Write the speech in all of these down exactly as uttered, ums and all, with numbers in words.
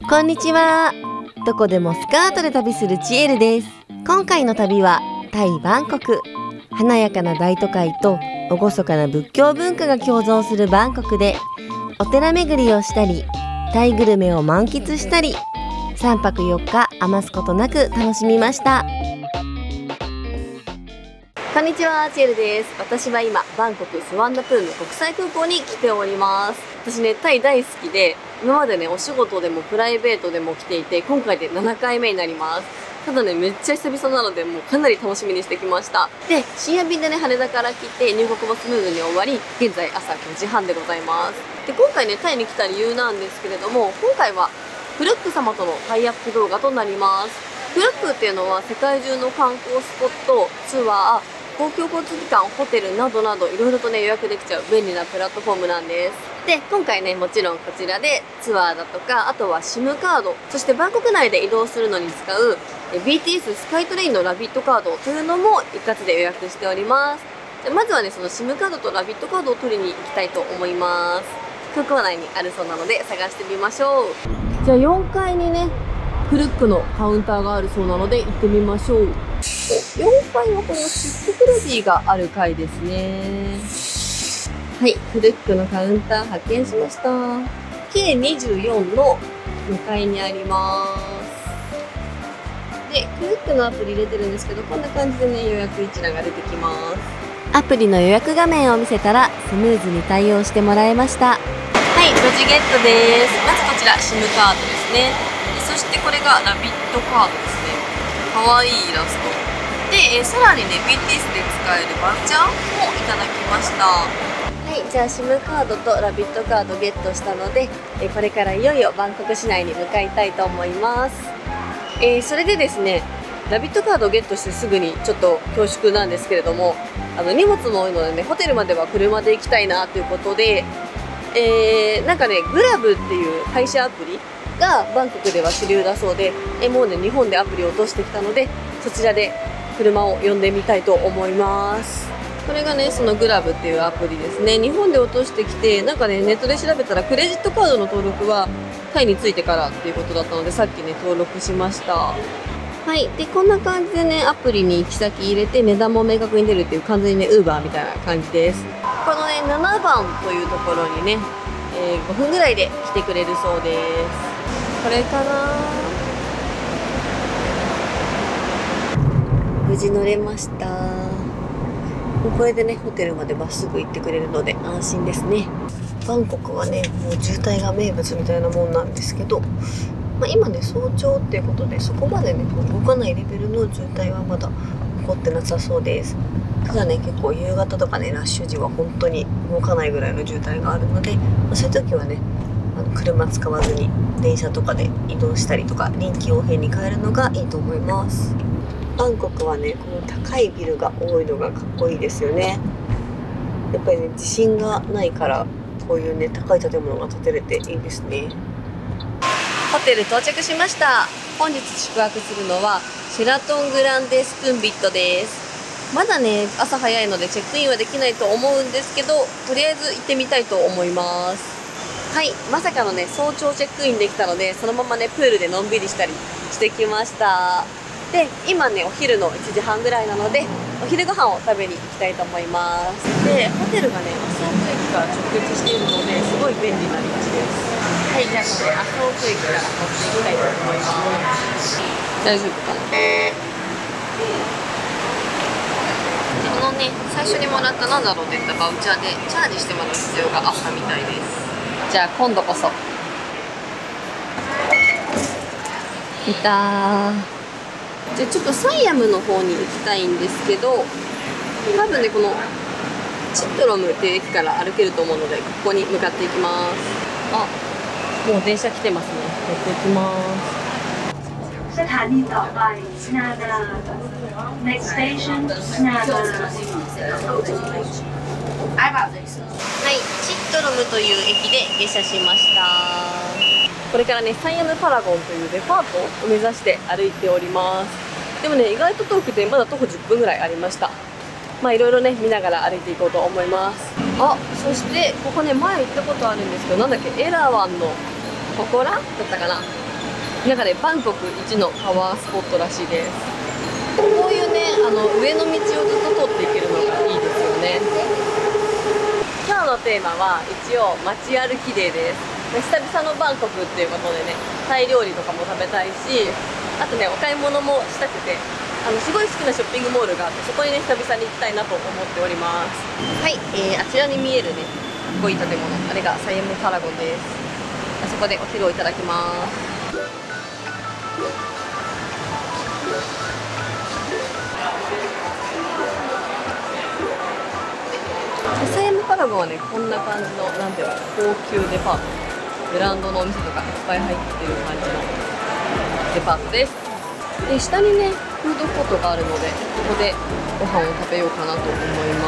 こんにちは。どこでもスカートで旅するちえるです。今回の旅はタイ・バンコク。華やかな大都会と厳かな仏教文化が共存するバンコクでお寺巡りをしたり、タイグルメを満喫したり、さんぱくよっか余すことなく楽しみました。こんにちは、ちえるです。私は今バンコクスワンナプーム国際空港に来ております。私ね、タイ大好きで、今までねお仕事でもプライベートでも来ていて、今回でななかいめになります。ただね、めっちゃ久々なので、もうかなり楽しみにしてきました。で、深夜便でね、羽田から来て、入国もスムーズに終わり、現在朝ごじはんでございます。で、今回ね、タイに来た理由なんですけれども、今回は、フルック様とのタイアップ動画となります。フルックっていうのは、世界中の観光スポット、ツアー、公共交通機関、ホテルなどなど、いろいろとね、予約できちゃう便利なプラットフォームなんです。で、今回ね、もちろんこちらでツアーだとか、あとは SIM カード、そしてバンコク内で移動するのに使う ビーティーエス スカイトレインのラビットカードというのも一括で予約しております。でまずはね、その SIM カードとラビットカードを取りに行きたいと思います。空港内にあるそうなので探してみましょう。じゃあよんかいにね、フルックのカウンターがあるそうなので行ってみましょう。よんかいはこのシックレディがある階ですね。はい、フルックのカウンター発見しました。ケーにじゅうよん の向かいにあります。で、フルックのアプリ入れてるんですけど、こんな感じでね、予約一覧が出てきます。アプリの予約画面を見せたら、スムーズに対応してもらえました。はい、無事ゲットです。まずこちら、SIM カードですね。そしてこれがラビットカードですね。かわいいイラスト。で、えさらにね、ビーティーエス で使えるバウチャーもいただきました。はい、じゃあ SIM カードとラビットカードゲットしたので、えこれからいよいよバンコク市内に向かいたいと思います。えー、それでですね、ラビットカードをゲットしてすぐにちょっと恐縮なんですけれども、あの荷物も多いのでね、ホテルまでは車で行きたいなということで、えー、なんかね、グラブっていう配車アプリがバンコクでは主流だそうで、えもうね、日本でアプリを落としてきたので、そちらで車を呼んでみたいと思います。これがね、そのグラブっていうアプリですね。日本で落としてきて、なんかね、ネットで調べたらクレジットカードの登録はタイに着いてからっていうことだったので、さっきね、登録しました。はい。で、こんな感じでね、アプリに行き先入れて値段も明確に出るっていう完全にね、ウーバーみたいな感じです。このね、ななばんというところにね、えー、ごふんぐらいで来てくれるそうです。これかな。無事乗れました。これでね、ホテルまでまっすぐ行ってくれるので安心ですね。バンコクはね、もう渋滞が名物みたいなもんなんですけど、まあ、今ね、早朝っていうことで、そこまでね、動かないレベルの渋滞はまだ起こってなさそうです。ただね、結構夕方とかね、ラッシュ時は本当に動かないぐらいの渋滞があるので、まあ、そういう時はね、あの車使わずに電車とかで移動したりとか、臨機応変に変えるのがいいと思います。バンコクはね、この高いビルが多いのがかっこいいですよね。やっぱりね、地震がないからこういうね、高い建物が建てれていいですね。ホテル到着しました。本日宿泊するのはシェラトングランデスプーンビットです。まだね、朝早いのでチェックインはできないと思うんですけど、とりあえず行ってみたいと思います。はい、まさかのね、早朝チェックインできたので、そのままね、プールでのんびりしたりしてきました。で、今ね、お昼のいちじはんぐらいなので、お昼ご飯を食べに行きたいと思います。で、ホテルがね、麻生区駅から直結しているので、すごい便利な立地です。はい、じゃあこれ、麻生区駅から乗っていきたいと思います。大丈夫かな。このね、最初にもらったなんだろうって言ったバウチャーでチャージしてもらう必要があったみたいです。じゃあ今度こそ。いたー。じゃあちょっとサイアムの方に行きたいんですけど、多分ね、このチットロムっていう駅から歩けると思うので、ここに向かっていきます。あ、もう電車来てますね。乗っていきます。 สถานีต่อไปนาดา next station นาดา。 はい、チットロムという駅で下車しました。これからね、サイアムパラゴンというデパートを目指して歩いております。でもね、意外と遠くてまだ徒歩じゅっぷんぐらいありました。まあいろいろね、見ながら歩いていこうと思います。あ、そしてここね、前行ったことあるんですけど、なんだっけ、エラワンの祠だったかななんかね、バンコク一のパワースポットらしいです。こういうね、あの上の道をずっと通っていけるのがいいですよね。今日のテーマは一応街歩きデーです。久々のバンコクっていうことでね、タイ料理とかも食べたいし、あとね、お買い物もしたくて、あのすごい好きなショッピングモールがあって、そこにね、久々に行きたいなと思っております。はい、えー、あちらに見えるね、かっこいい建物、あれがサイエムパラゴンです。あそこでお昼をいただきます。サイエムパラゴンはね、こんな感じの、なんていうの、高級デパート、ブランドのお店とかいっぱい入ってる感じのデパートです。で、下にね、フードコートがあるので、ここでご飯を食べようかなと思い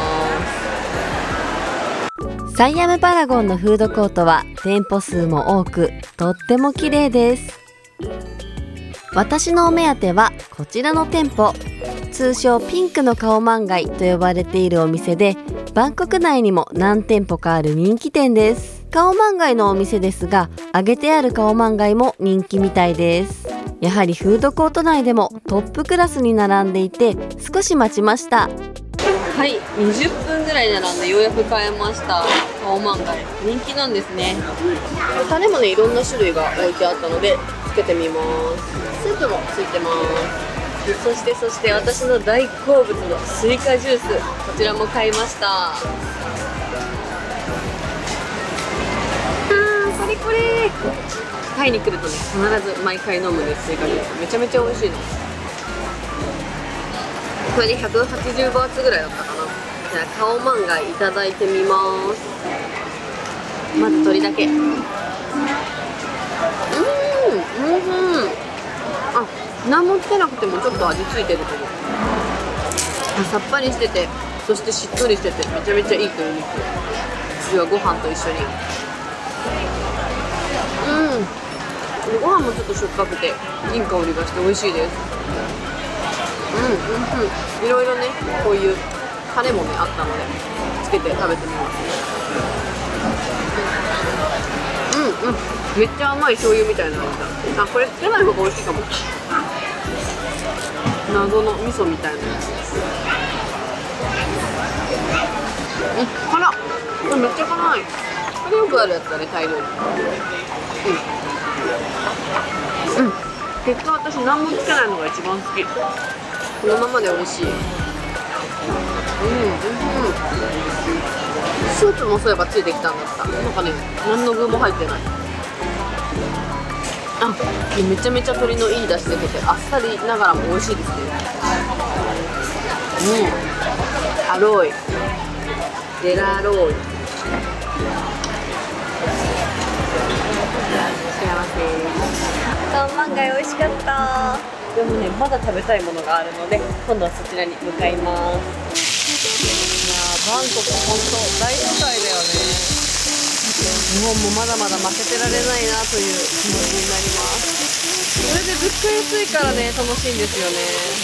ます。 サイアムパラゴンのフードコートは店舗数も多く、とっても綺麗です。私のお目当てはこちらの店舗、通称ピンクのカオマンガイと呼ばれているお店で、バンコク内にも何店舗かある人気店です。カオマンガイのお店ですが、揚げてあるカオマンガイも人気みたいです。やはりフードコート内でもトップクラスに並んでいて、少し待ちました。 はい、にじゅっぷんぐらい並んでようやく買えました。カオマンガイ人気なんですね。タレもね、いろんな種類が置いてあったのでつけてみます。スープもついてます。そしてそして私の大好物のスイカジュース、こちらも買いました。あー、これこれタイに来るとね、必ず毎回飲むんです。スイカジュースめちゃめちゃ美味しいの。これでひゃくはちじゅうバーツぐらいだったかな。じゃあカオマンガイいただいてみます。まず鶏だけ。うーん、うんうん。あ、何もつけなくてもちょっと味付いてるけど、あ、さっぱりしてて、そしてしっとりしてて、めちゃめちゃいい鶏肉。次はご飯と一緒に。うん、ご飯もちょっとしょっぱくていい香りがして美味しいです。うんうんうん、いろいろね、こういうタレもねあったのでつけて食べてみますね。うんうん、めっちゃ甘い醤油みたいな味だ。あ、これつけない方が美味しいかも。謎の味噌みたいなやつ。うん、辛っ。これめっちゃ辛い。これよくあるやつだね、タイ料理。うん、うん、結果私何もつけないのが一番好き。このままで美味しい。うん、うん、スープもそういえばついてきたんだった。なんかね、何の具も入ってない。あ、めちゃめちゃ鶏のいい出汁出てて、あっさりながらも美味しいですね。うん、アロイデラロイ、幸せ。カオマンガイ美味しかった。でもね、まだ食べたいものがあるので、今度はそちらに向かいます。いやー、バンコク本当大都会だよね。日本もまだまだ負けてられないなという気持ちになります。それで物価安いからね、楽しいんですよね。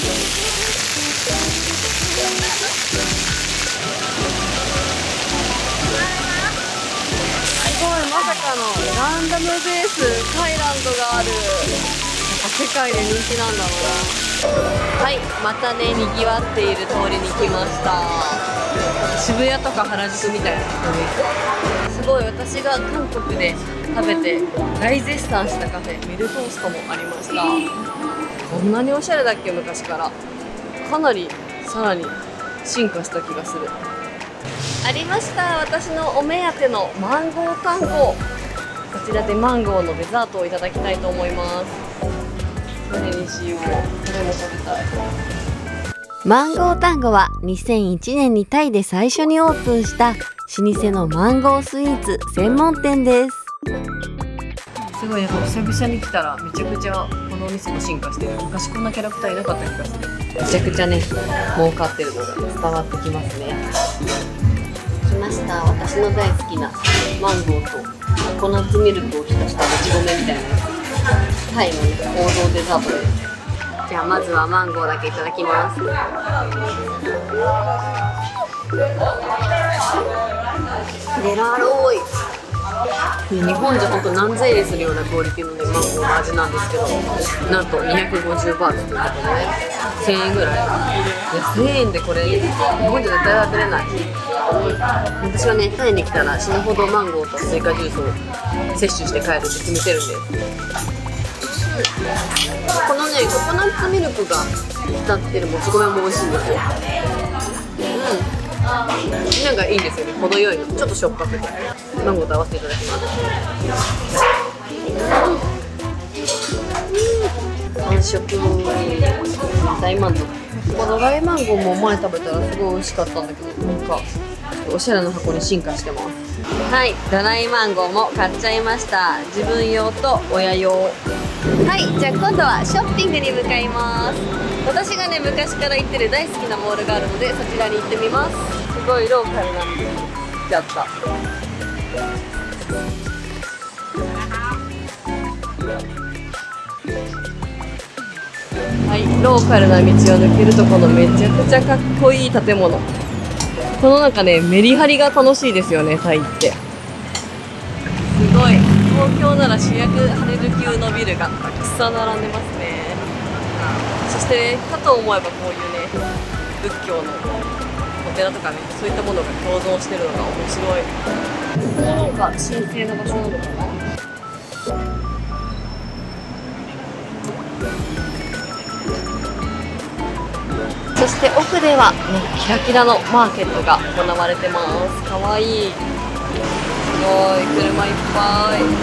すごい、まさかのランダムベースタイランドがある。世界で人気なんだろうな。はい、またね、にぎわっている通りに来ました。渋谷とか原宿みたいなところに、すごい私が韓国で食べて大絶賛したカフェ、ミルトーストもありました。こんなにおしゃれだっけ、昔から。かなりさらに進化した気がする。ありました、私のお目当てのマンゴータンゴ。こちらでマンゴーのデザートをいただきたいと思います。どれにしよう。これも食べたい。 マンゴータンゴはにせんいちねんにタイで最初にオープンした老舗のマンゴースイーツ専門店です。 すごい、なんか久々に来たらめちゃくちゃこのお店も進化してる。昔こんなキャラクターいなかった気がする。めちゃくちゃね、儲かってるのが伝わってきますね。来ました、私の大好きなマンゴーとココナッツミルクを浸したもち米みたいなやつ。タイの、ね、王道デザートです。じゃあまずはマンゴーだけいただきます。デラローイ。 日本じゃ本当何千円するようなクオリティのねマンゴーの味なんですけど、なんとにひゃくごじゅうバーツということでね、せんえんぐらい。いやせんえんでこれ日本じゃ絶対食べれない。私はねタイに来たら死ぬほどマンゴーとスイカジュースを摂取して帰るって決めてるんです。このねココナッツミルクが浸ってるもち米も美味しいんですよ。うん、なんかいいんですよね、程よいの、ちょっとしょっぱくてマンゴーと合わせていただきます。完食、大満足。このドライマンゴーも前食べたらすごい美味しかったんだけど、なんかおしゃれな箱に進化してます。はい、ドライマンゴーも買っちゃいました。自分用と親用。はい、じゃあ今度はショッピングに向かいます。私がね昔から行ってる大好きなモールがあるのでそちらに行ってみます。すごいローカルなんで来ちゃった。はい、ローカルな道を抜けるとこのめちゃくちゃかっこいい建物。このなんかねメリハリが楽しいですよね、タイって。すごい、東京なら主役ハレル級のビルがたくさん並んでますね。そしてかと思えばこういうね仏教のお寺とかね、そういったものが共存してるのが面白い。ここなんか神聖な場所なのかな。そして奥では、ね、キラキラのマーケットが行われてます。かわいい。すごい、車いっぱい。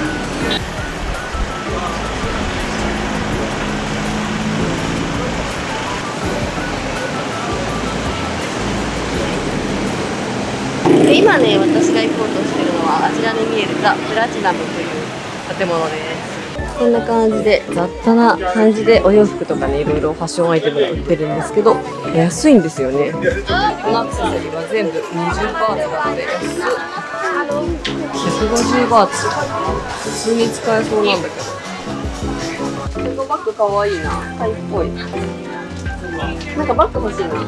で今ね、私が行こうとしてるのはあちらに見えるザ・プラチナムという建物です。こんな感じで雑多な感じでお洋服とかねいろいろファッションアイテムが売ってるんですけど安いんですよね。このアクセサリーは全部にじゅうバーツなので安い。ひゃくごじゅうバーツ。普通に使えそうなんだけど。このバッグかわいいな。タイっぽい。なんかバッグ欲しいな。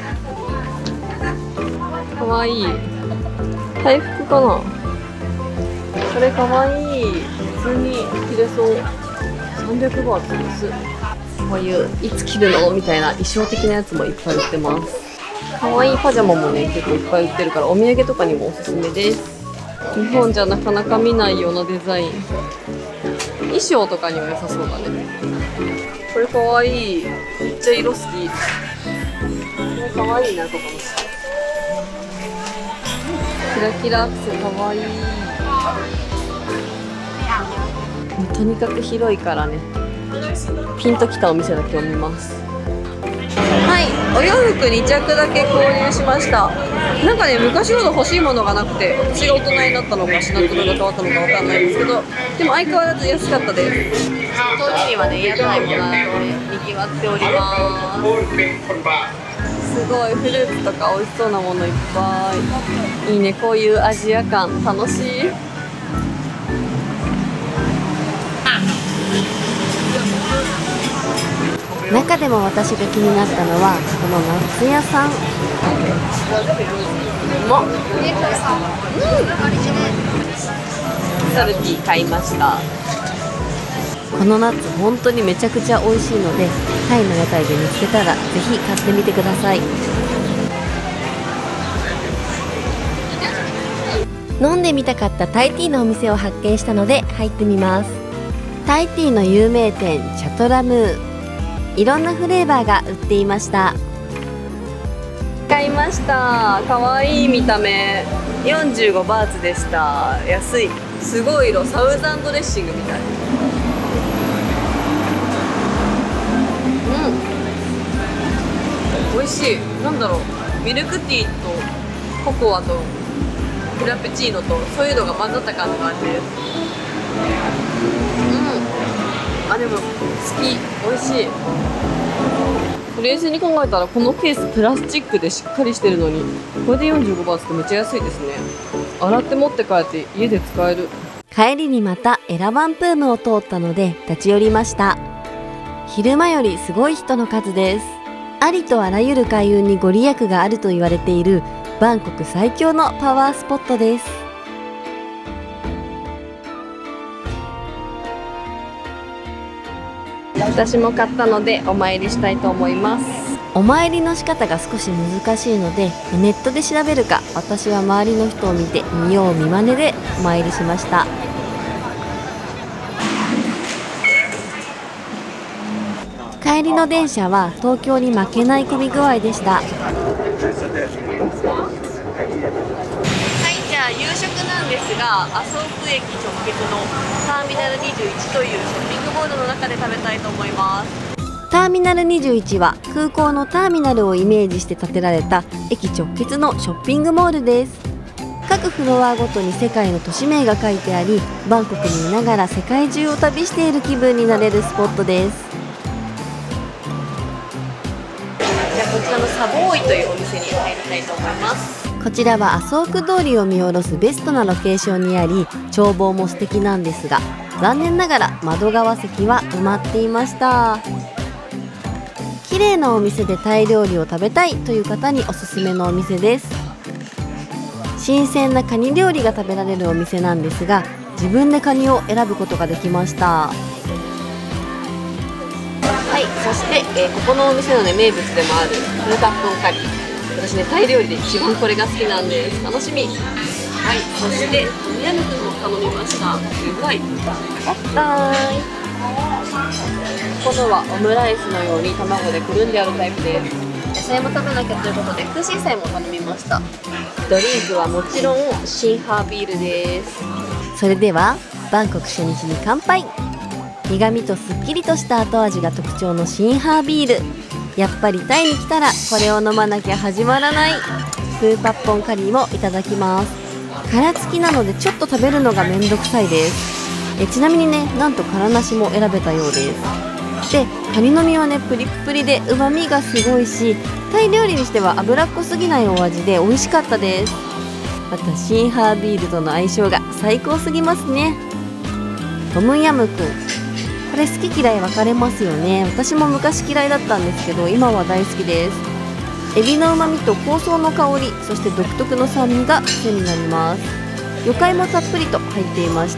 かわいい。タイ服かな。これかわいい。普通に着れそう。さんびゃくバーツです。こういういつ着るのみたいな衣装的なやつもいっぱい売ってます。かわいいパジャマもね結構いっぱい売ってるからお土産とかにもおすすめです。日本じゃなかなか見ないようなデザイン。衣装とかには良さそうだね。これかわいい。めっちゃ色好き。これかわいいな、ここも。キラキラアクセかわいい。とにかく広いからね、ピンときたお店だけを見ます。はい、お洋服に着だけ購入しました。なんかね、昔ほど欲しいものがなくて、私が大人になったのか品揃えが変わったのかわかんないんですけど、でも相変わらず安かったです。当時にはね、エアタイムが賑わっております。すごいフルーツとか美味しそうなものいっぱい。いいね、こういうアジア感楽しい。 中でも私が気になったのはこのナッツ屋さん。うまっ。サルティ買いました。このナッツ本当にめちゃくちゃ美味しいのでタイの屋台で見つけたらぜひ買ってみてください。飲んでみたかったタイティーのお店を発見したので入ってみます。タイティーの有名店チャトラムー、いろんなフレーバーが売っていました。 買いました。かわいい見た目。よんじゅうごバーツでした。安い。すごい色。サウザンドレッシングみたい。うん、美味しい。なんだろう、ミルクティーとココアとフラペチーノとそういうのが混ざった感じがあって、うん、あ、でも好き。美味しい。冷静に考えたらこのケースプラスチックでしっかりしてるのにこれでよんじゅうごバーツってめっちゃ安いですね。洗って持って帰って家で使える。 帰りにまたエラバンプームを通ったので立ち寄りました。昼間よりすごい人の数です。ありとあらゆる開運にご利益があると言われているバンコク最強のパワースポットです。 私も買ったのでお参りしたいと思います。 お参りの仕方が少し難しいのでネットで調べるか、私は周りの人を見て見よう見まねでお参りしました。帰りの電車は東京に負けない混み具合でした。はい、 じゃあ夕食なんですが、麻生区駅直結のターミナルにじゅういちというショッピングモールの中で食べたいと思います。 ターミナルにじゅういちは空港のターミナルをイメージして建てられた駅直結のショッピングモールです。各フロアごとに世界の都市名が書いてあり、バンコクにいながら世界中を旅している気分になれるスポットです。 じゃあこちらのサボーイというお店に入りたいと思います。 こちらは麻生区通りを見下ろすベストなロケーションにあり、眺望も素敵なんですが、残念ながら窓側席は埋まっていました。綺麗なお店でタイ料理を食べたいという方におすすめのお店です。新鮮なカニ料理が食べられるお店なんですが、自分でカニを選ぶことができました。 はい、そして、えー、ここのお店の、ね、名物でもあるプルタッポンカリー、私ねタイ料理で一番これが好きなんです。楽しみ。はい、そしてトムヤムクンも頼みました。うまい。あったーい。このはオムライスのように卵でくるんであるタイプです。野菜も食べなきゃということで空心菜も頼みました。ドリンクはもちろんシンハービールです。 それではバンコク初日に乾杯。苦味とすっきりとした後味が特徴のシンハービール。やっぱりタイに来たらこれを飲まなきゃ始まらない。プーパッポンカリーもいただきます。殻付きなのでちょっと食べるのがめんどくさいです。えちなみにね、なんと殻なしも選べたようです。で、カニの身はねプリップリでうまみがすごいし、タイ料理にしては脂っこすぎないお味で美味しかったです。またシンハービールとの相性が最高すぎますね。トムヤムクン、これ好き嫌い分かれますよね。私も昔嫌いだったんですけど今は大好きです。エビのうまみと香草の香り、そして独特の酸味が癖になります。魚介もたっぷりと入っていました。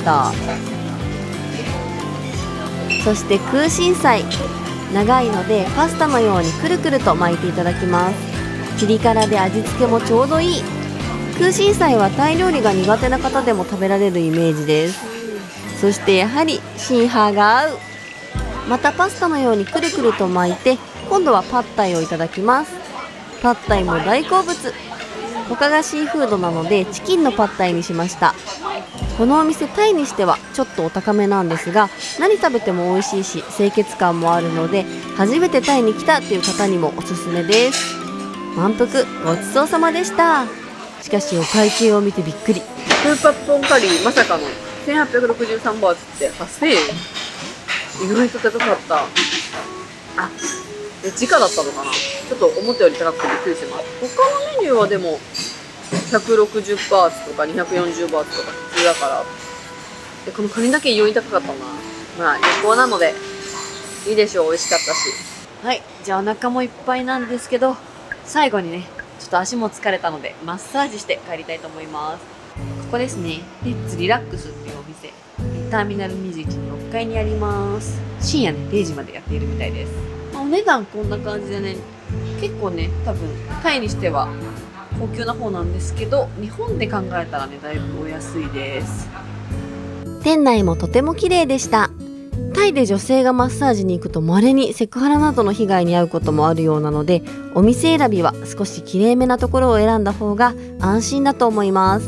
そして空心菜、長いのでパスタのようにくるくると巻いていただきます。ピリ辛で味付けもちょうどいい。空心菜はタイ料理が苦手な方でも食べられるイメージです。そしてやはりシンハーが合う。またパスタのようにくるくると巻いて、今度はパッタイをいただきます。パッタイも大好物。他がシーフードなのでチキンのパッタイにしました。このお店タイにしてはちょっとお高めなんですが、何食べても美味しいし清潔感もあるので、初めてタイに来たっていう方にもおすすめです。満腹ごちそうさまでした。しかしお会計を見てびっくり。 プーパッポンカリーまさかのせんはっぴゃくろくじゅうさんバーツってはっせんえん。意外と高かった。あ、え時価だったのかな。ちょっと思ったより高くてびっくりしてます。他のメニューはでもひゃくろくじゅうバーツとかにひゃくよんじゅうバーツとか普通だから、でこのカニだけ異様に高かったな。まあ旅行なのでいいでしょう。美味しかったし。はい、じゃあお腹もいっぱいなんですけど、最後にねちょっと足も疲れたのでマッサージして帰りたいと思います。ここですね、レッツリラックスっていうお店、ターミナルにじゅういちのろっかいにあります。深夜ねれいじまでやっているみたいです。お値段こんな感じでね、結構ね多分タイにしては高級な方なんですけど、日本で考えたらねだいぶお安いです。 店内もとても綺麗でした。タイで女性がマッサージに行くと稀にセクハラなどの被害に遭うこともあるようなので、お店選びは少し綺麗めなところを選んだ方が安心だと思います。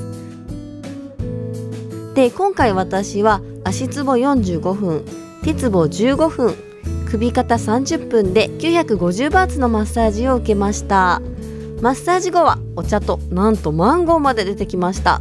で、今回私は足つぼよんじゅうごふん、手つぼじゅうごふん、首肩さんじゅっぷんできゅうひゃくごじゅうバーツのマッサージを受けました。マッサージ後はお茶となんとマンゴーまで出てきました。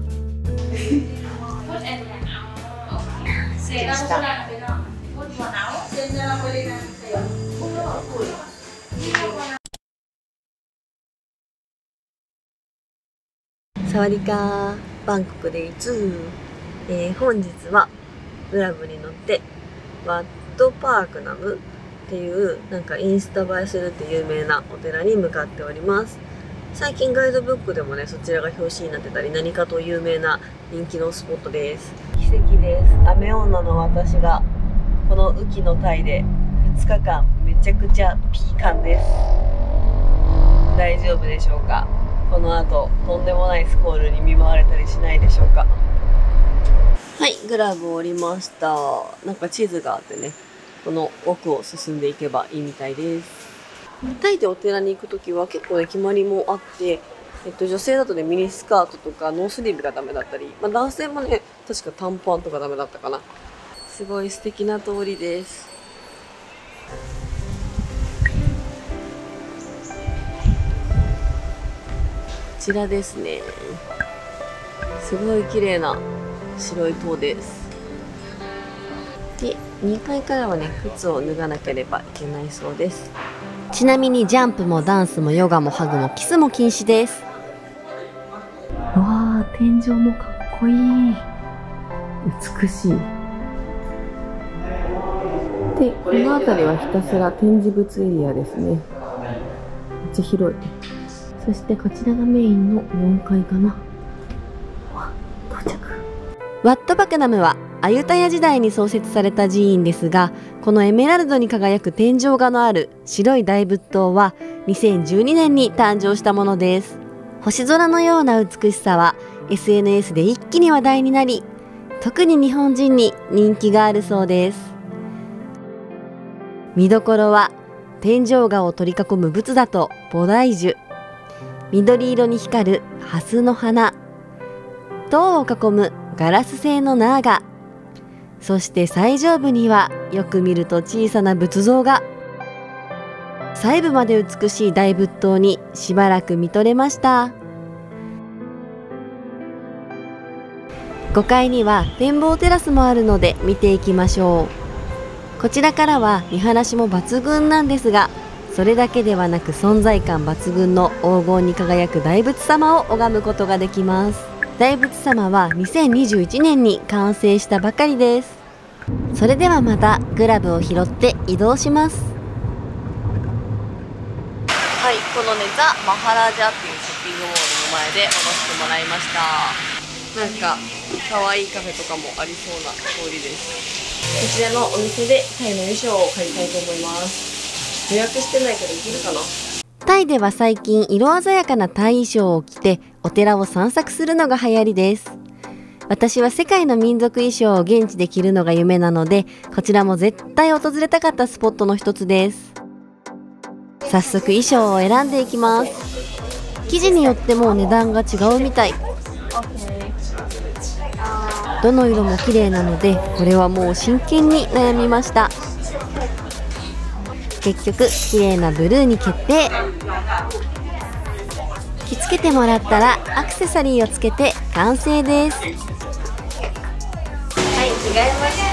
サワディカー、バンコクでいつ、えー、本日はグラブに乗ってワットパークナムっていうなんかインスタ映えするって有名なお寺に向かっております。最近ガイドブックでもねそちらが表紙になってたり、何かと有名な人気のスポットです。奇跡です。雨女の私がこの雨季のタイでふつかかんめちゃくちゃピーカンです。大丈夫でしょうか。この後とんでもないスコールに見舞われたりしないでしょうか。はい、グラブを折りました。なんか地図があってね、この奥を進んでいけばいいみたいです。タイでお寺に行くときは結構ね決まりもあって、えっと、女性だとねミニスカートとかノースリーブがダメだったり、まあ、男性もね確か短パンとかダメだったかな。すごい素敵な通りです。こちらですね。すごい綺麗な白い塔です。で、にかいからはね靴を脱がなければいけないそうです。ちなみにジャンプもダンスもヨガもハグもキスも禁止です。わあ、天井もかっこいい。美しい。で、この辺りはひたすら展示物エリアですね。めっちゃ広い。そしてこちらがメインのよんかいかな。わ、到着。ワットバクナムはアユタヤ時代に創設された寺院ですが、このエメラルドに輝く天井画のある白い大仏塔はにせんじゅうにねんに誕生したものです。星空のような美しさは エスエヌエス で一気に話題になり、特に日本人に人気があるそうです。見どころは天井画を取り囲む仏陀と菩提樹、緑色に光る蓮の花、塔を囲むガラス製のナーガ、そして最上部にはよく見ると小さな仏像が。細部まで美しい大仏塔にしばらく見とれました。ごかいには展望テラスもあるので見ていきましょう。こちらからは見晴らしも抜群なんですが、それだけではなく存在感抜群の黄金に輝く大仏様を拝むことができます。大仏様はにせんにじゅういちねんに完成したばかりです。それではまたグラブを拾って移動します。はい、このねザ・マハラジャっていうショッピングモールの前で降ろしてもらいました。なんか可愛いカフェとかもありそうな通りです。こちらのお店でタイの衣装を借りたいと思います。予約してないけど行けるかな。タイでは最近色鮮やかなタイ衣装を着てお寺を散策するのが流行りです。私は世界の民族衣装を現地で着るのが夢なので、こちらも絶対訪れたかったスポットの一つです。早速衣装を選んでいきます。生地によっても値段が違うみたい。どの色も綺麗なので、これはもう真剣に悩みました。結局綺麗なブルーに決定。着付けてもらったらアクセサリーをつけて完成です。はい、着替えました。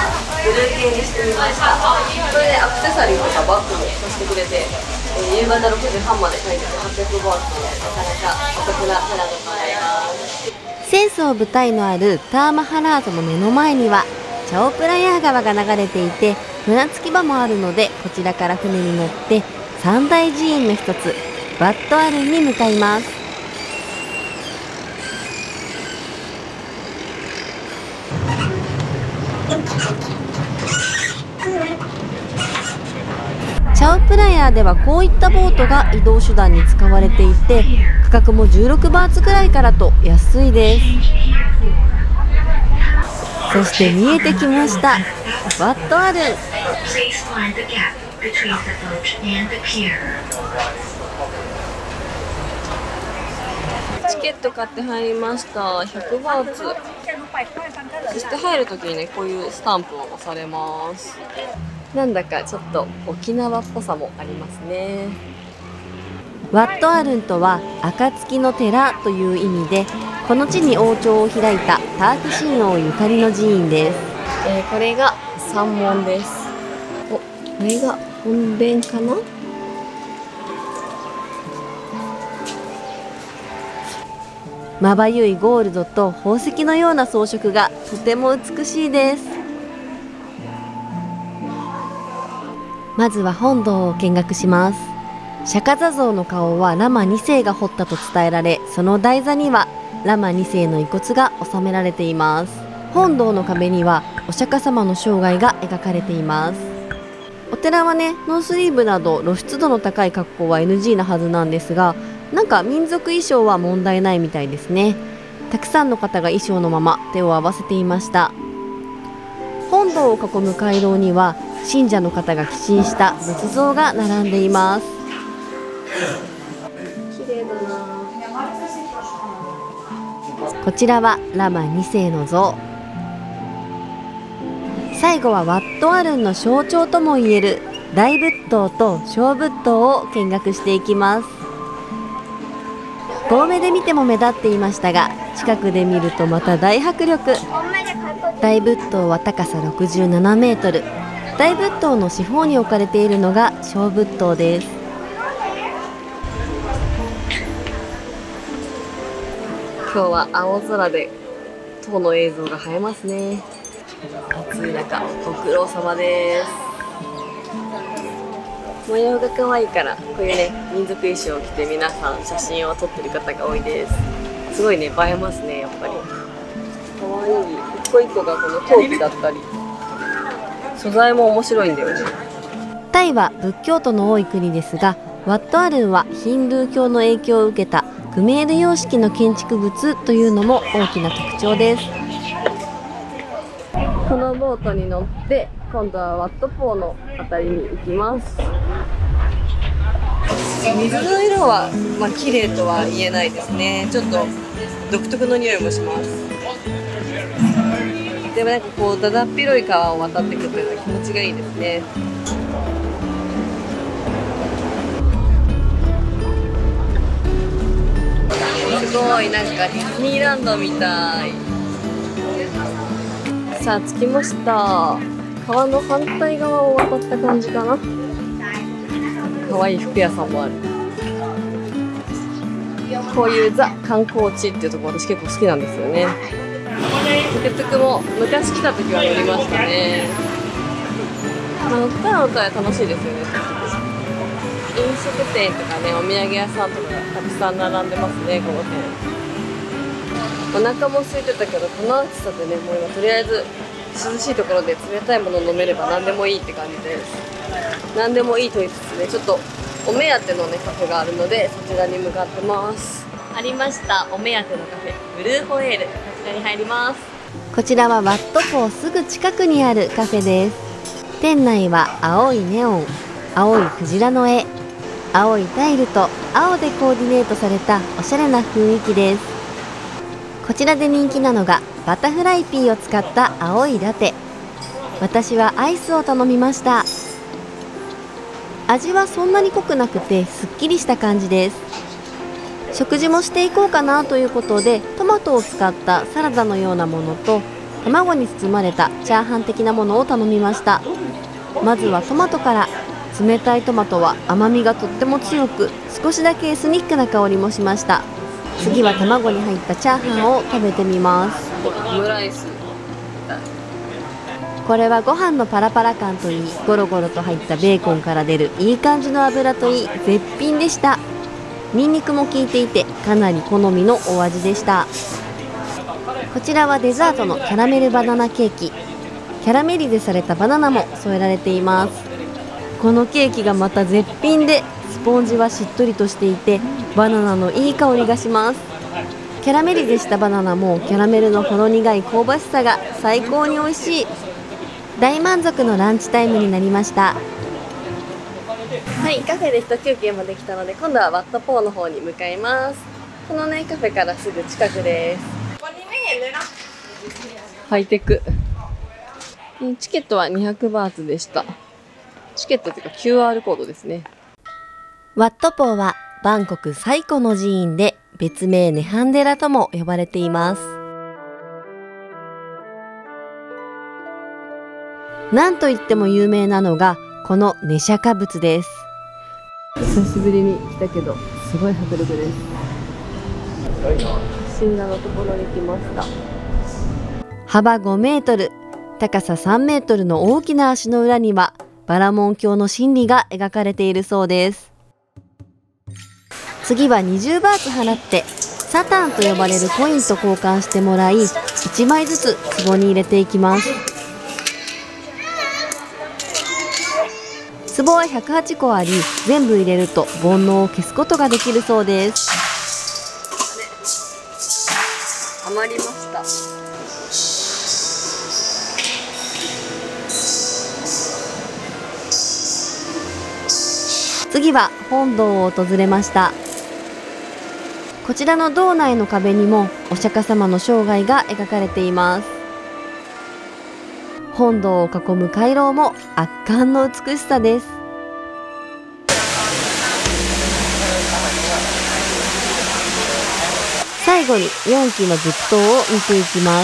ブルー系にしてみました。これでアクセサリーとかバッグもさせてくれて、えー、夕方ろくじはんまで入っててはっぴゃくバーツでなかなかお得なプランでございます。浅草舞台のあるターマハラートの目の前にはチャオプラヤー川が流れていて、船着き場もあるので、こちらから船に乗って三大寺院の一つワットアルンに向かいます。チャオプラヤーではこういったボートが移動手段に使われていて、価格もじゅうろくバーツくらいからと安いです。そして見えてきました、ワットアルン。チケット買って入りました。ひゃくバーツ。そして入るときにね、こういうスタンプを押されます。なんだかちょっと沖縄っぽさもありますね。ワットアルンとは暁の寺という意味で、この地に王朝を開いたターク神王ゆかりの寺院です。えー、これが山門です。お、これが本殿かな。まばゆいゴールドと宝石のような装飾がとても美しいです。まずは本堂を見学します。釈迦座像の顔はラマにせいが彫ったと伝えられ、その台座にはラマにせいの遺骨が収められています。本堂の壁にはお釈迦様の生涯が描かれています。 お寺はね、ノースリーブなど露出度の高い格好は エヌジー なはずなんですが、なんか民族衣装は問題ないみたいですね。たくさんの方が衣装のまま手を合わせていました。本堂を囲む回廊には信者の方が寄進した仏像が並んでいます。 綺麗だな。 こちらはラマにせいの像。最後はワット・アルンの象徴ともいえる大仏塔と小仏塔を見学していきます。遠目で見ても目立っていましたが、近くで見るとまた大迫力。大仏塔は高さろくじゅうななメートル。大仏塔の四方に置かれているのが小仏塔です。 今日は青空で塔の映像が映えますね。暑い中ご苦労様です。模様が可愛いからこういうね民族衣装を着て皆さん写真を撮ってる方が多いです。すごいね映えますね。やっぱり可愛い一個一個がこの陶器だったり素材も面白いんだよね。 タイは仏教徒の多い国ですが、ワット・アルンはヒンドゥー教の影響を受けたクメール様式の建築物というのも大きな特徴です。 このボートに乗って今度はワットポーのあたりに行きます。水の色はまあ綺麗とは言えないですね。ちょっと独特の匂いもします。でもなんかこうだだっ広い川を渡っていくというのは気持ちがいいですね。すごいなんかディズニーランドみたい。さあ着きました。川の反対側を渡った感じかな。可愛い服屋さんもある。こういうザ観光地っていうところ私結構好きなんですよね。トゥクトゥクも昔来た時は乗りましたね。まあ、乗ったら乗ったら楽しいですよね。飲食店とかね、お土産屋さんとかがたくさん並んでますね、この辺。お腹も空いてたけど、この暑さでね、もう今とりあえず涼しいところで冷たいもの飲めれば何でもいいって感じです。何でもいいと言いつつね、ちょっとお目当てのねカフェがあるのでそちらに向かってます。ありました、お目当てのカフェブルーホエール。こちらに入ります。 こちらはワットポーすぐ近くにあるカフェです。店内は青いネオン、青いクジラの絵、青いタイルと青でコーディネートされたおしゃれな雰囲気です。こちらで人気なのがバタフライピーを使った青いラテ。私はアイスを頼みました。味はそんなに濃くなくてすっきりした感じです。食事もしていこうかなということで、トマトを使ったサラダのようなものと卵に包まれたチャーハン的なものを頼みました。まずはトマトから。冷たいトマトは甘みがとっても強く、少しだけエスニックな香りもしました。次は卵に入ったチャーハンを食べてみます。 オムライス。 これはご飯のパラパラ感といい、ゴロゴロと入ったベーコンから出るいい感じの油といい、絶品でした。ニンニクも効いていてかなり好みのお味でした。こちらはデザートのキャラメルバナナケーキ。キャラメリゼされたバナナも添えられています。このケーキがまた絶品で、スポンジはしっとりとしていてバナナのいい香りがします。キャラメリゼしたバナナもキャラメルのほろ苦い香ばしさが最高に美味しい。大満足のランチタイムになりました。 はい、カフェで一休憩もできたので今度はワットポーの方に向かいます。このねカフェからすぐ近くです。ハイテク。チケットはにひゃくバーツでした。チケットというか キューアール コードですね。 ワットポーはバンコク最古の寺院で、別名ネハンデラとも呼ばれています。なんといっても有名なのがこのネシャカ仏です。 久しぶりに来たけどすごい迫力です。神羅のところに来ました。 幅ごメートル、高ささんメートルの大きな足の裏にはバラモン教の真理が描かれているそうです。次はにじゅうバーツ払ってサタンと呼ばれるコインと交換してもらい、いちまいずつ壺に入れていきます。 壺はひゃくはちこあり、全部入れると煩悩を消すことができるそうです。 余りました。 次は本堂を訪れました。こちらの堂内の壁にもお釈迦様の生涯が描かれています。本堂を囲む回廊も圧巻の美しさです。最後によんきの仏塔を見ていきます。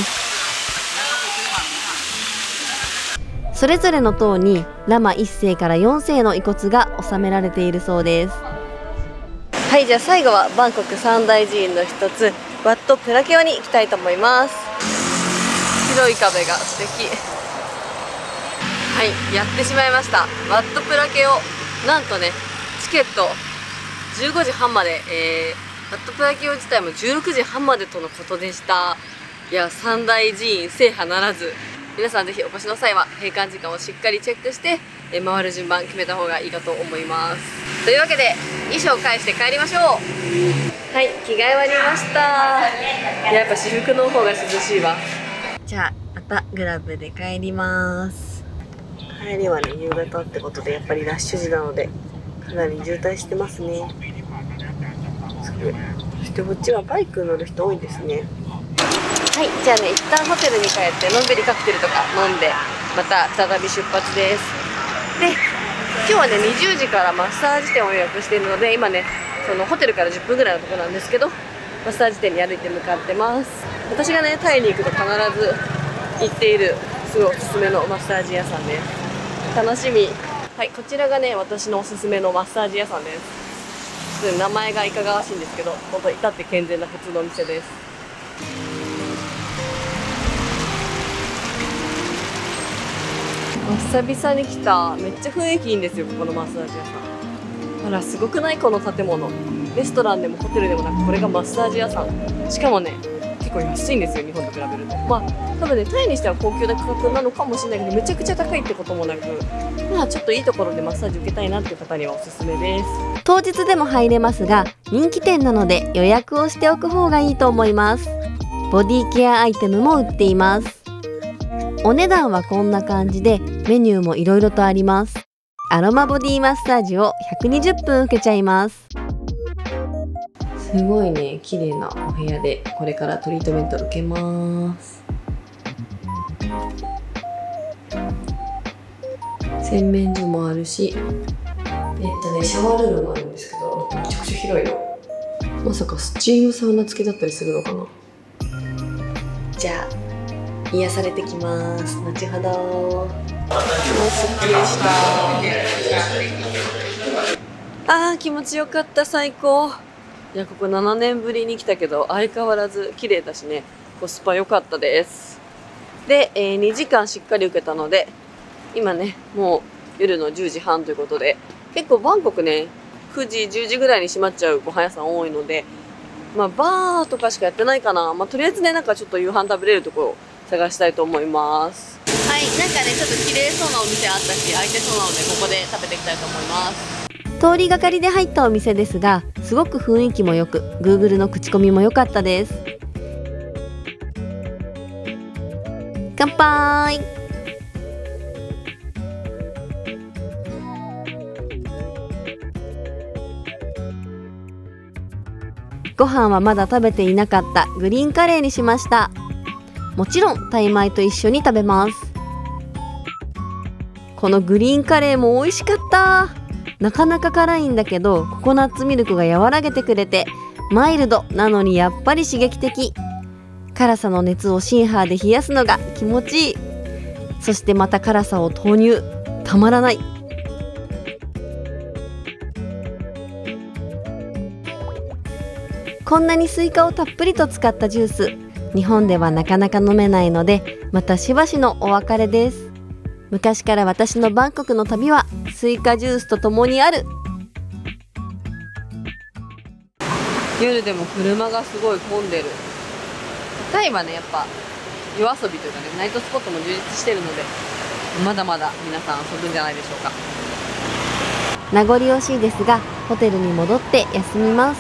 それぞれの塔にラマいっせいからよんせいの遺骨が収められているそうです。 はい、じゃあ最後はバンコク三大寺院の一つワット・プラケオに行きたいと思います。白い壁が素敵。はい、やってしまいました。ワット・プラケオ、なんとねチケットじゅうごじはんまで、えー、ワット・プラケオ自体もじゅうろくじはんまでとのことでした。いや、三大寺院制覇ならず、皆さんぜひお越しの際は閉館時間をしっかりチェックして、えー、回る順番決めた方がいいかと思います。というわけで衣装を返して帰りましょう。はい、着替え終わりました。やっぱ私服の方が涼しいわ。 じゃあまたグラブで帰ります。 帰りはね夕方ってことでやっぱりラッシュ時なのでかなり渋滞してますね。そしてこっちはバイク乗る人多いですね。はい、じゃあね一旦ホテルに帰ってのんびりカクテルとか飲んでまた再び出発です。で今日はねにじゅうじからマッサージ店を予約しているので、今ねそのホテルからじゅっぷんぐらいのところなんですけど、マッサージ店に歩いて向かってます。私がねタイに行くと必ず行っているすごいおすすめのマッサージ屋さんです。楽しみ。はい、こちらがね私のおすすめのマッサージ屋さんです。ちょっと名前がいかがわしいんですけど、本当至って健全な普通のお店です。久々に来た。めっちゃ雰囲気いいんですよ、ここのマッサージ屋さん。あら、すごくない？この建物。レストランでもホテルでもなく、これがマッサージ屋さん。しかもね結構安いんですよ、日本と比べると。まあ多分ねタイにしては高級な価格なのかもしれないけど、めちゃくちゃ高いってこともなく、まあちょっといいところでマッサージ受けたいなっていう方にはおすすめです。 当日でも入れますが、人気店なので予約をしておく方がいいと思います。ボディケアアイテムも売っています。お値段はこんな感じで、メニューもいろいろとあります。アロマボディマッサージをひゃくにじゅっぷん受けちゃいます。 すごいね綺麗なお部屋で、これからトリートメント受けます。洗面所もあるし、えっとねシャワールームもあるんですけど、めちゃくちゃ広いの。まさかスチームサウナ付きだったりするのかな。じゃあ癒されてきます。後ほど。もうすっきりした。あー気持ちよかった、最高。いやここななねんぶりに来たけど相変わらず綺麗だしね、コスパ良かったです。で、えー、にじかんしっかり受けたので、今ねもう夜のじゅうじはんということで、結構バンコクねくじじゅうじぐらいに閉まっちゃうご飯屋さん多いので、まあバーとかしかやってないかな。まあとりあえずねなんかちょっと夕飯食べれるところを探したいと思います。はい、なんかねちょっと綺麗そうなお店あったし空いてそうなので、ここで食べていきたいと思います。 通りがかりで入ったお店ですが、すごく雰囲気も良く、 Google の口コミも良かったです。乾杯。ご飯はまだ食べていなかったグリーンカレーにしました。もちろんタイ米と一緒に食べます。このグリーンカレーも美味しかった。なかなか辛いんだけど、ココナッツミルクが和らげてくれて、マイルドなのにやっぱり刺激的。辛さの熱をシンハーで冷やすのが気持ちいい。そしてまた辛さを投入、たまらない。こんなにスイカをたっぷりと使ったジュース、日本ではなかなか飲めないので、またしばしのお別れです。昔から私のバンコクの旅はスイカジュースとともにある。 夜でも車がすごい混んでる。タイはねやっぱ夜遊びというかねナイトスポットも充実してるので、まだまだ皆さん遊ぶんじゃないでしょうか。 名残惜しいですが、ホテルに戻って休みます。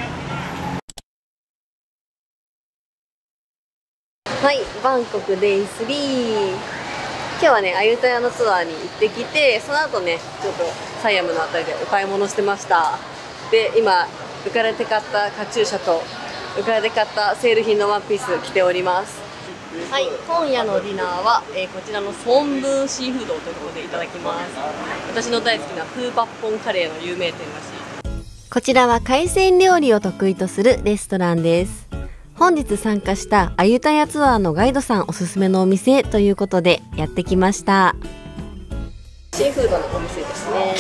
はい、バンコクデイスリー。今日はね、アユタヤのツアーに行ってきて、その後ね、ちょっとサイアムのあたりでお買い物してました。で、今、浮かれて買ったカチューシャと、浮かれて買ったセール品のワンピース着ております。はい、今夜のディナーは、えー、こちらのソンブンシーフードということでいただきます。私の大好きなプーパッポンカレーの有名店らしい。 こちらは海鮮料理を得意とするレストランです。本日参加したアユタヤツアーのガイドさんおすすめのお店ということでやってきました。 シーフードのお店ですね。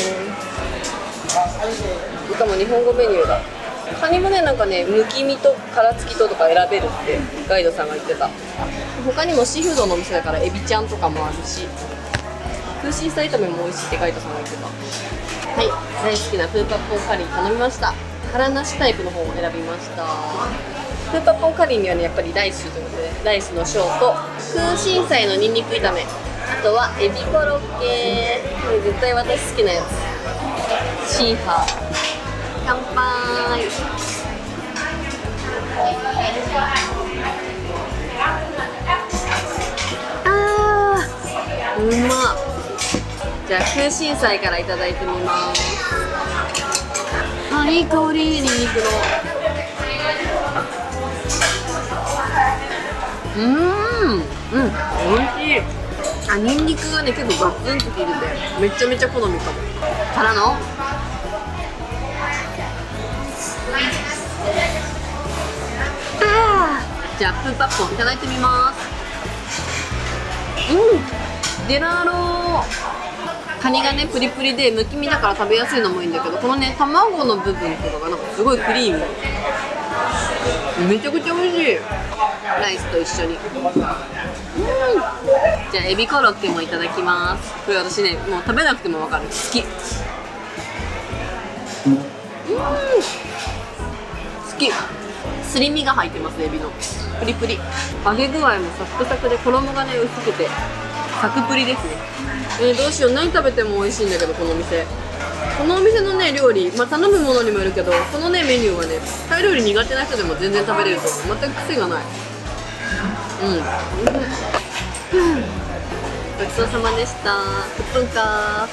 しかも日本語メニューだ。カニもね、なんかね、むき身と殻付きととか選べるってガイドさんが言ってた。他にもシーフードのお店だからエビちゃんとかもあるし、空心菜炒めも美味しいってガイドさんが言ってた。はい、大好きなプーパッポンカリー頼みました。辛なしタイプの方を選びました。プーパッポンカリーにはね、やっぱりライスということで、ライスのショーと空心菜のニンニク炒め、あとはエビコロッケ、これ絶対私好きなやつ、シーハー。乾杯。あー、うまっ。じゃあ空心菜からいただいてみます。あ、いい香り、ニンニクの。うーん、うん、美味しい。あ、ニンニクがね、結構ガツンと効いてて、めちゃめちゃ好みかも。からのじゃあプーパッポンいただいてみます。うん、デラロー。カニがねプリプリでむき身だから食べやすいのもいいんだけど、このね卵の部分とかがなんかすごいクリーミー、めちゃくちゃ美味しい。ライスと一緒に。うん、じゃあエビコロッケもいただきます。これ私ね、もう食べなくても分かる、好き。うん、好き。すり身が入ってます、エビのプリプリ。揚げ具合もサクサクで、衣がね薄くてサクプリですね。えー、どうしよう、何食べても美味しいんだけど、このお店。このお店のね料理、まあ、頼むものにもよるけど、このねメニューはね、タイ料理苦手な人でも全然食べれると思う。全く癖がない。うん、うん、ごちそうさまでした。いっぷんか。はい、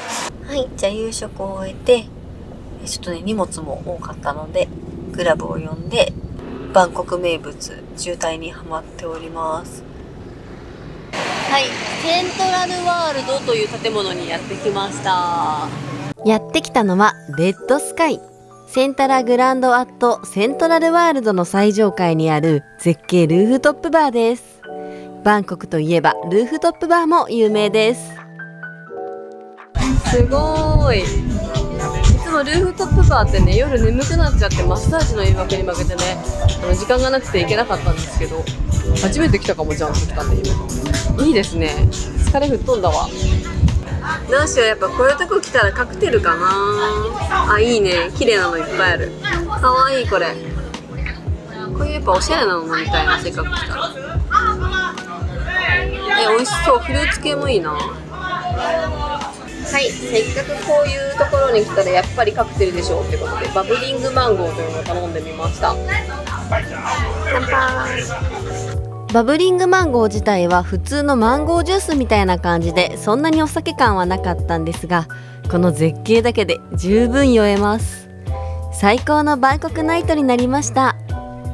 じゃあ夕食を終えて、ちょっとね荷物も多かったのでグラブを呼んで、バンコク名物渋滞にはまっております。はい、セントラルワールドという建物にやってきました。 やってきたのはレッドスカイセンタラグランドアットセントラルワールドの最上階にある絶景ルーフトップバーです。バンコクといえばルーフトップバーも有名です。 すごーい。いつもルーフトップバーってね、夜眠くなっちゃってマッサージの誘惑に負けてね、あの時間がなくて行けなかったんですけど、初めて来たかもじゃんと来たんで、今いいですね。疲れ吹っ飛んだわ。どうしよう、やっぱこういうとこ来たらカクテルかな。あ、いいね、綺麗なのいっぱいある。かわいい。これこういうやっぱおしゃれなの飲みたいな、せっかく来たら。え、美味しそう。フルーツ系もいいな。はい、せっかくこういうところに来たらやっぱりカクテルでしょうってことで、バブリングマンゴーというのを頼んでみました。乾杯。 バブリングマンゴー自体は普通のマンゴージュースみたいな感じで、そんなにお酒感はなかったんですが、この絶景だけで十分酔えます。最高のバンコクナイトになりました。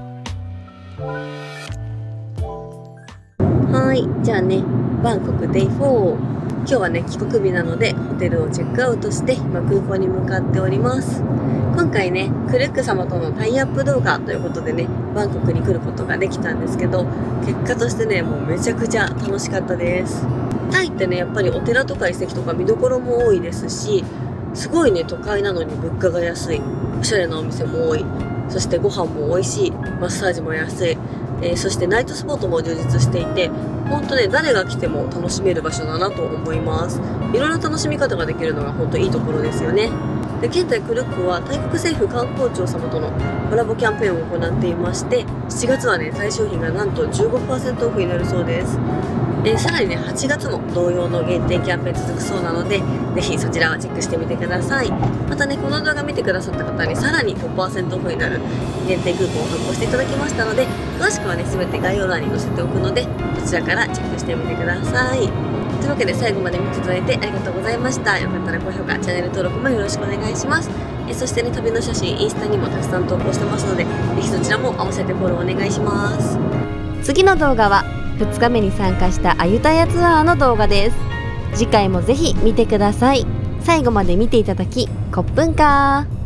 はい、じゃあね、バンコクデイフォー。今日はね帰国日なのでホテルをチェックアウトして今空港に向かっております。今回ねクルック様とのタイアップ動画ということでねバンコクに来ることができたんですけど、結果としてねもうめちゃくちゃ楽しかったです。タイってねやっぱりお寺とか遺跡とか見どころも多いですし、すごいね都会なのに物価が安い、おしゃれなお店も多い、そしてご飯も美味しい、マッサージも安い、えー、そしてナイトスポットも充実していて、本当ね誰が来ても楽しめる場所だなと思います。いろんな楽しみ方ができるのが本当いいところですよね。で現在クルックはタイ国政府観光庁様とのコラボキャンペーンを行っていまして、しちがつはね対象品がなんと じゅうごパーセント オフになるそうです。 えー、さらにねはちがつも同様の限定キャンペーン続くそうなので、ぜひそちらはチェックしてみてください。またねこの動画見てくださった方にさらに ごパーセント オフになる限定クーポンを発行していただきましたので、詳しくはね全て概要欄に載せておくので、そちらからチェックしてみてください。というわけで最後まで見ていただいてありがとうございました。よかったら高評価、チャンネル登録もよろしくお願いします。えそしてね旅の写真インスタにもたくさん投稿してますので、ぜひそちらも合わせてフォローお願いします。 次の動画はふつかめに参加したアユタヤツアーの動画です。次回もぜひ見てください。最後まで見ていただきコップンカー。